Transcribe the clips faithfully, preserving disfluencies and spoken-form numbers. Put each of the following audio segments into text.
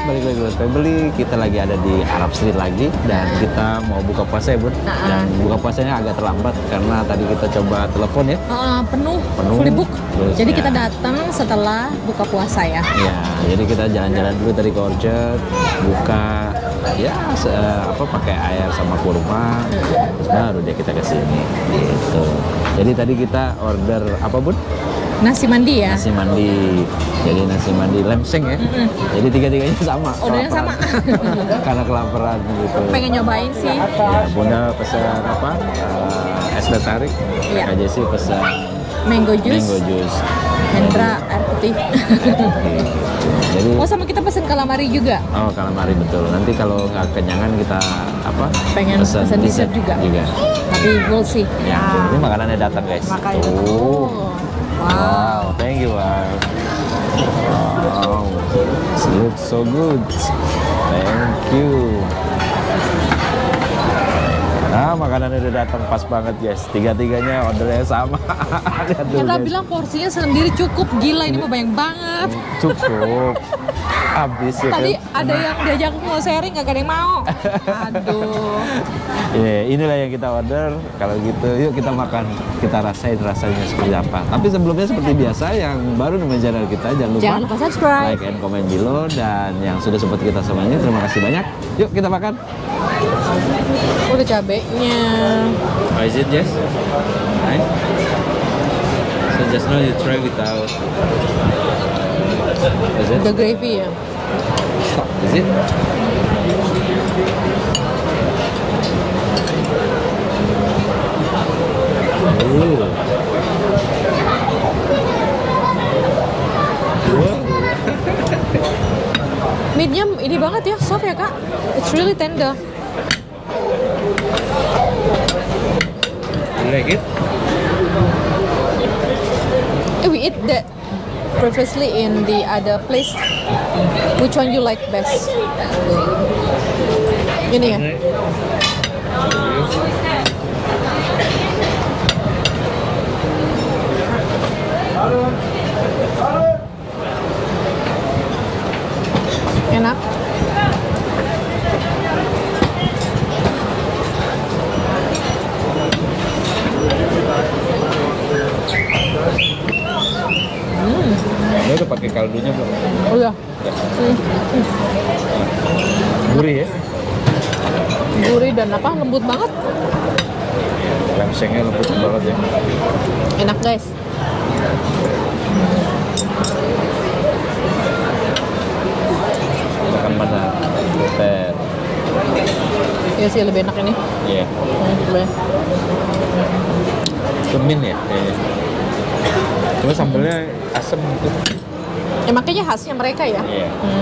balik lagi buat Family. Kita lagi ada di Arab Street lagi dan kita mau buka puasa ya, Bun. Uh-uh. Dan buka puasanya agak terlambat karena tadi kita coba telepon ya. Uh, penuh, Penuh. fully book. Terus, Jadi ya. kita datang setelah buka puasa ya. Ya, jadi kita jalan-jalan dulu dari ke Orchard, buka ya se- apa pakai air sama kurma, terus baru deh kita ke sini gitu. Jadi tadi kita order apa, Bun? Nasi mandi ya. Nasi mandi. Jadi nasi mandi lemseng ya. Mm-mm. Jadi tiga-tiganya sama. Ordernya sama. kelaparan. Karena kelaparan gitu. Pengen nyobain sih. Ya, Bunda pesan apa? Uh, es teh tarik. Iya. Kak Jessi pesan Mango juice. mango juice. Hendra air putih. Oke. Jadi Oh sama kita pesen calamari juga. oh calamari betul. Nanti kalau nggak kenyangan kita apa? Pengen pesan pesan dessert juga. juga. Tapi we'll see. Ya, Ah. ini makanannya datang guys. Makanya. Tuh. Wow. Wow, thank you, wow. Wow, it looks so good. Thank you. Nah, makanannya udah datang pas banget, guys. Tiga-tiganya ordernya sama. Lihat dulu, Hendra guys. bilang porsinya sendiri cukup. Gila ini mah banyak banget. Cukup. Habis ya Tadi kan? ada yang diajak mau sharing gak ada yang mau. Aduh. Ya, inilah yang kita order. Kalau gitu, yuk kita makan. Kita rasain rasanya seperti apa. Tapi sebelumnya seperti biasa, yang baru nemuin channel kita, jangan lupa, Jangan lupa subscribe. like and comment below. Dan yang sudah support kita selama ini, terima kasih banyak. Yuk kita makan. Udah cabenya. How is it, Jess? Nice. So just now you try without. Is it? The gravy ya. Stop. Is it? Ooh. Wow. Meatnya ini banget ya, soft ya kak. It's really tender. You like it? Eh, we eat that previously in the other place. Which one you like best? Ini ya. Enak. Ini udah pakai kaldunya belum? Oh ya. Gurih ya? Gurih dan apa? Lembut banget. Lemsengnya lembut banget ya. Enak guys. Makan mana? Butet. Ya sih lebih enak ini. Iya. Hmm, boleh. Kemin ya kayaknya. Cuma sambelnya asem gitu. Ya makanya khasnya mereka ya. Iya. Hmm.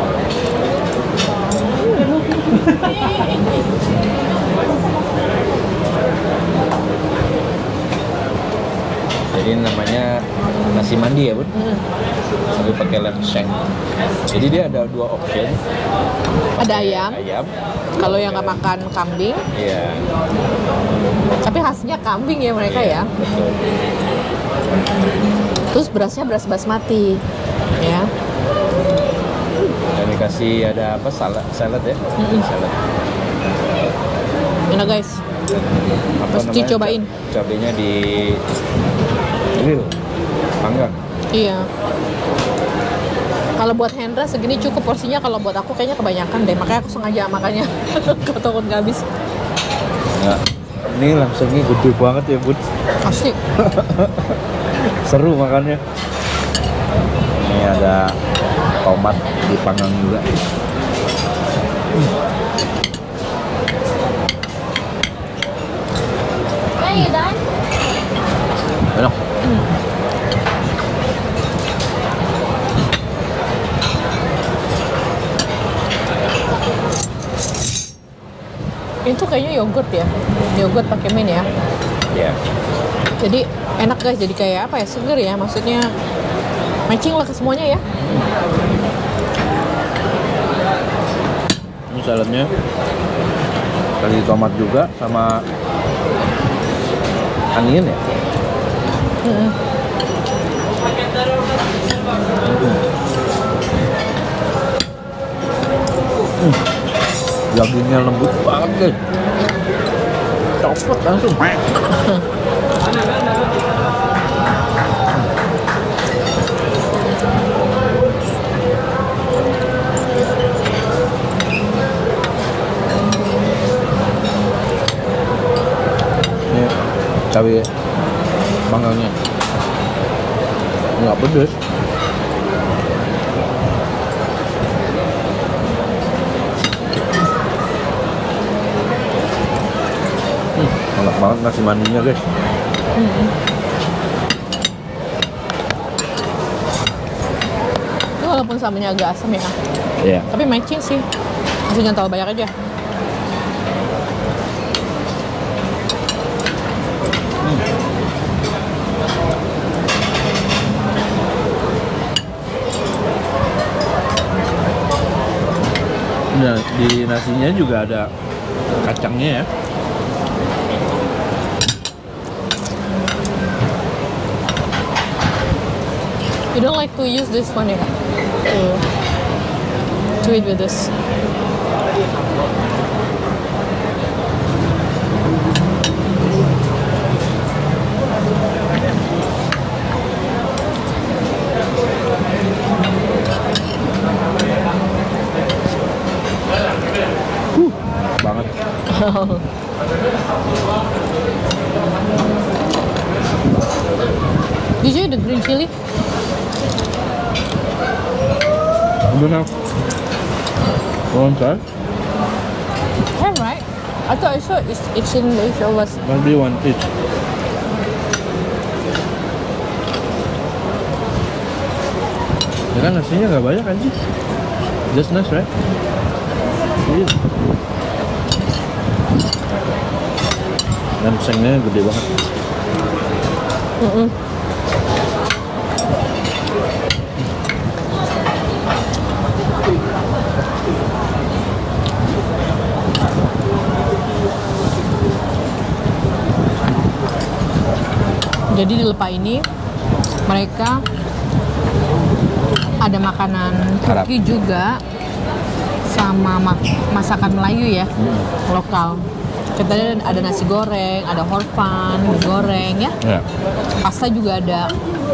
Jadi namanya nasi mandi ya, Bun? Hmm. Tapi pakai lemseng. Jadi dia ada dua option. Ada ayam. Ayam. Kalau yang nggak makan kambing, Iya. tapi khasnya kambing ya mereka ya. Betul. Terus berasnya beras basmati, ya. Dan dikasih ada apa salad, salad ya? Mm-mm. Salad. Enak guys. Apa Mesti cobain. Ca- Cabenya di grill, panggang. Iya. Kalau buat Hendra segini cukup porsinya. Kalau buat aku kayaknya kebanyakan deh. Makanya aku sengaja makannya. Kau takut nggak habis. Nah, ini langsungnya gede banget ya, Bun. Asik. Seru makannya. Ini ada tomat dipanggang juga. Enak. Itu kayaknya yogurt ya. Yogurt pakai mint ya. Ya. Jadi enak guys. Jadi kayak apa ya? Seger ya. Maksudnya matching lah ke semuanya ya. Ini saladnya kali tomat juga sama onion ya. Hmm. Dagingnya lembut banget guys. Copot langsung. Ini cabai panggangnya nggak pedes. Hmm, enak banget nasi mandinya guys. Hmm. Ini walaupun sambelnya agak asam ya, Iya. tapi matching sih. Masih jangan terlalu banyak aja. Nah, di nasinya juga ada kacangnya ya. You don't like to use this one ya? To, to eat with this. Banget. Did you eat the green chili? Udah nak. Want try? Yeah, right. I thought I saw it's, it's in the show was. Maybe one each. Ya kan nasinya nggak banyak kan sih? Just nice, right? Iya. Dan sengnya gede banget. Mm-mm. Jadi di Lepa ini mereka ada makanan Arab. Turki juga sama mak masakan Melayu ya, Hmm. lokal. Kita ada nasi goreng, ada horfan, mie goreng ya. Ya. Pasta juga ada.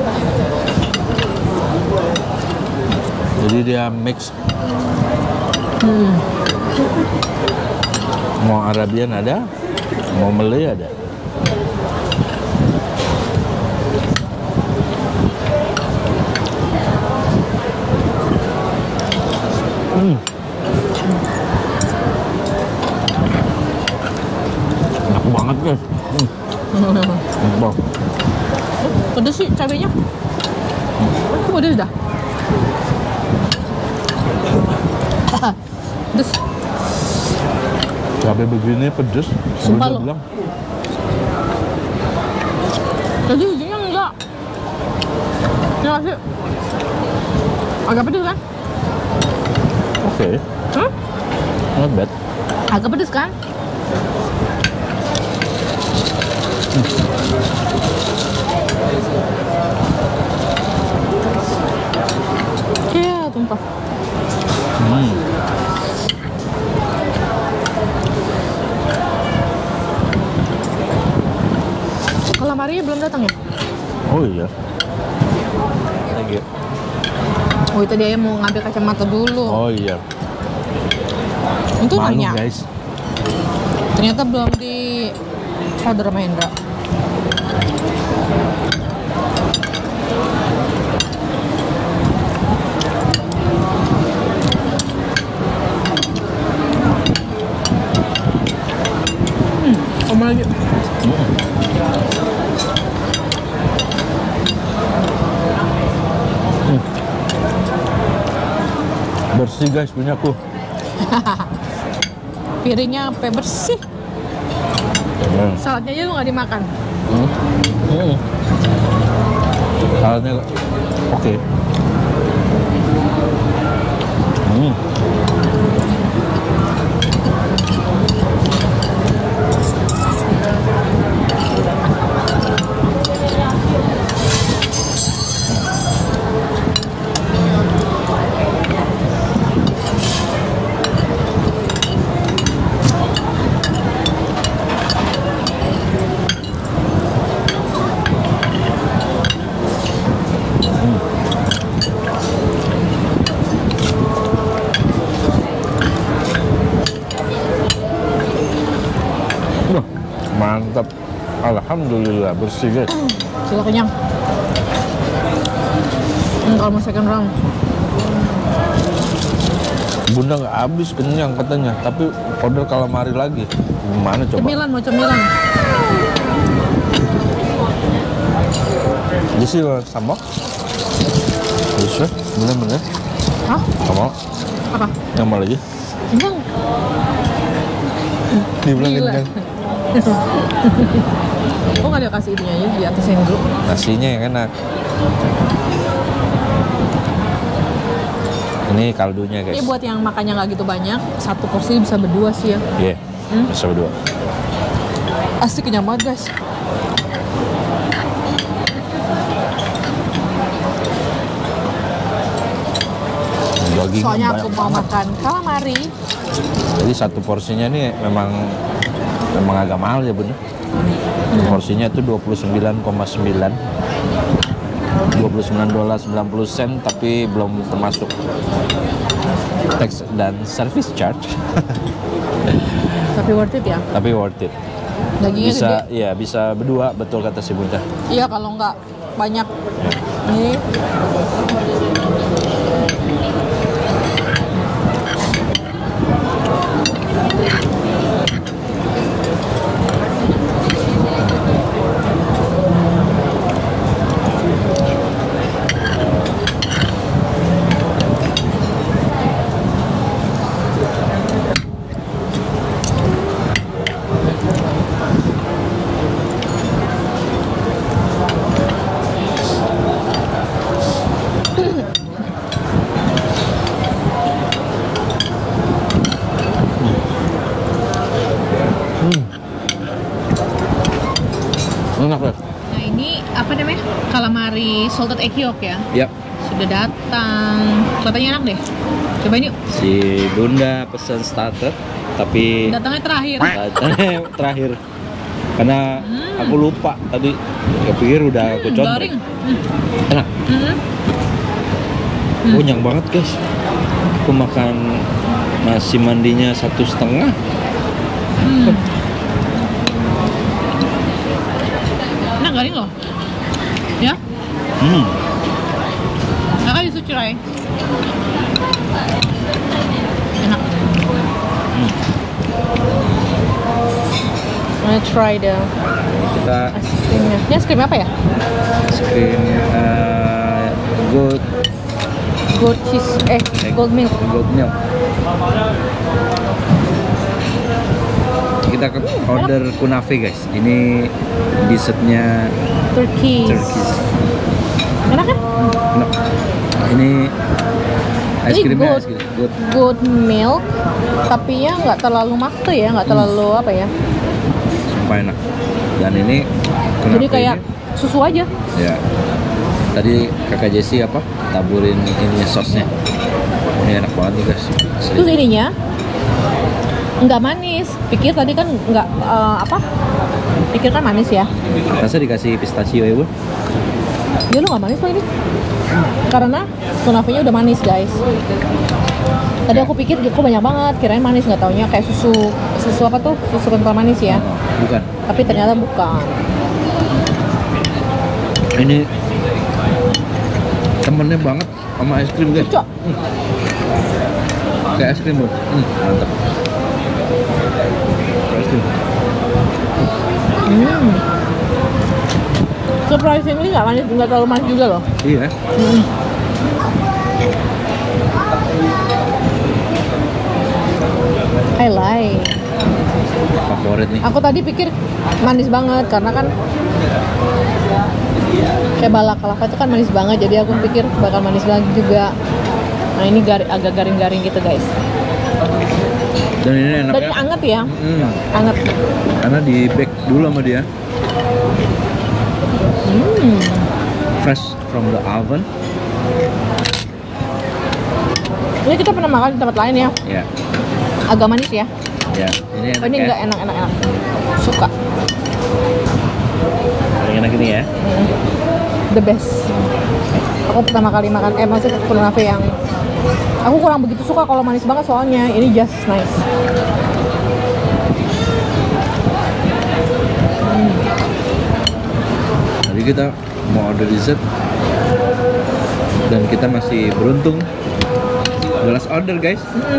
Jadi dia mix. Hmm. Mau Arabian ada, mau Malay ada. Hmm. Enak banget guys. Hmm. Enak banget. Pedes sih cabenya. Itu pedes dah. Pedes. Cabai begini pedes. Sumpah Udah lo. bilang. Jadi ujungnya enggak. Ya masih agak pedes kan? Oke. Hmm? Not bad. Agak pedes kan? Iya, tumpah. Hmm. Kalau Maria belum datang ya? Oh iya. Thank you. Oh itu dia mau ngambil kacamata dulu. Oh iya. Itu Malu nanya. guys. Ternyata belum di order sama Hendra. Hmm, sama lagi. Bersih guys punyaku. Piringnya sampai bersih. Hmm. Saladnya aja tuh nggak dimakan. Hmm. Hmm. Saladnya oke. Hmm. Alhamdulillah bersih guys. Sudah kenyang. Hmm, kalau mau second round. Bunda nggak habis kenyang katanya, tapi order calamari lagi. Gimana coba? Cemilan, mau cemilan. Di sini sambal. Bisa, bener-bener. Hah? Kamu Apa? nambah lagi? Kenyang. Dibilang Gila. kenyang. Oh, nggak ada kasih itunya aja di atasnya dulu. Nasinya yang enak. Ini kaldunya guys. Ini buat yang makannya nggak gitu banyak, satu porsi bisa berdua sih ya. Iya, Hmm? bisa berdua. Asli kenyang banget guys. Dagingnya Soalnya banyak aku mau banget. makan calamari. Jadi satu porsinya ini memang memang agak mahal ya bunda. Porsinya itu dua puluh sembilan koma sembilan. dua puluh sembilan dolar sembilan puluh sen, tapi belum termasuk tax dan service charge. Tapi worth it ya. Tapi worth it. Dagingnya Bisa gede. ya, bisa berdua, betul kata si bunda. Iya, kalau nggak banyak. Ini Enak ya? Nah, ini apa namanya? Calamari salted egg yolk ya. Ya. Sudah datang. Kelihatannya enak deh. Cobain yuk. Si bunda pesan starter, tapi Datangnya terakhir. datangnya terakhir. Karena aku lupa tadi. Kepikir udah aku control. Garing. Hmm. Enak. Hmm. Kenyang banget guys. Aku makan nasi mandinya satu setengah. Hmm. Enak garing loh. Ya? Hmm. Kakak bisa try. Enak. Hmm. Wanna try the Kita ice creamnya. Ini es krim apa ya? screen uh, gold Gold cheese, eh gold milk. gold milk. Kita ke order kunafe guys. Ini dessertnya Turkey. Turkish. Enak kan? Enak. Ini es Ini krimnya gold. es krim. Gold. Gold milk, tapi ya nggak terlalu makte ya, nggak terlalu apa ya. Sumpah enak. Dan ini kunafe Jadi kayak susu aja. ya. Tadi kakak Jessie apa? Taburin ini sosnya. Ini enak banget nih guys. Asli. Terus ininya nggak manis. Pikir tadi kan nggak eh, apa? Pikir kan manis ya. Rasa dikasih pistachio ya bu? Dia lu nggak manis loh ini. Karena kunafenya udah manis guys. Tadi aku pikir kok banyak banget, kirain manis, nggak taunya kayak susu susu apa tuh susu kental manis ya. Oh, bukan. Tapi ternyata bukan. Ini temennya banget sama es krim guys. Cocok. Hmm. Kayak es krim bu. Hmm, mantap. Kayak es krim. Hmm. Surprisingly nggak manis, nggak terlalu manis juga loh. Iya. Hmm. I like. Favorit nih. Aku tadi pikir manis banget karena kan kayak balaklava itu kan manis banget, jadi aku pikir bakal manis lagi juga. Nah ini gar- agak garing-garing gitu guys. Dan ini enak Dan ya. ini anget ya, Hmm. anget. Karena di bake dulu sama dia. Hmm. Fresh from the oven. Ini kita pernah makan di tempat lain ya, Ya. agak manis ya. Ya. Ini enak Oh, ini ya. enggak enak-enak enak. Suka. Paling enak ini ya. Hmm. The best. Aku pertama kali makan, eh maksudnya kunafe yang aku kurang begitu suka kalau manis banget soalnya. Ini just nice. Hmm. Jadi kita mau order dessert dan kita masih beruntung the last order guys.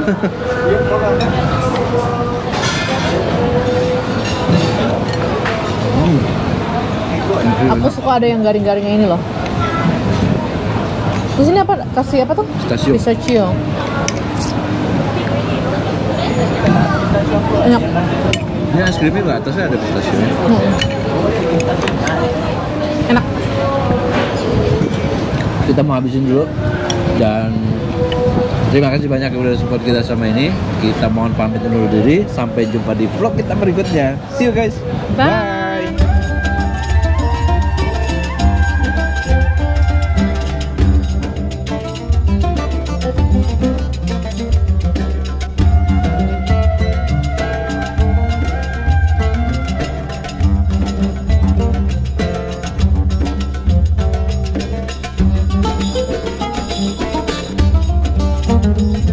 hmm. Aku suka ada yang garing-garingnya ini loh. Di sini apa? Kasih apa tuh? Pistachio. Pistachio. Enak. Ini es krimnya nggak atasnya ada pistachio. Hmm. Enak. Kita mau habisin dulu dan terima kasih banyak yang udah support kita sama ini. Kita mohon pamit undur diri. Sampai jumpa di vlog kita berikutnya. See you guys. Bye. Bye. Thank you.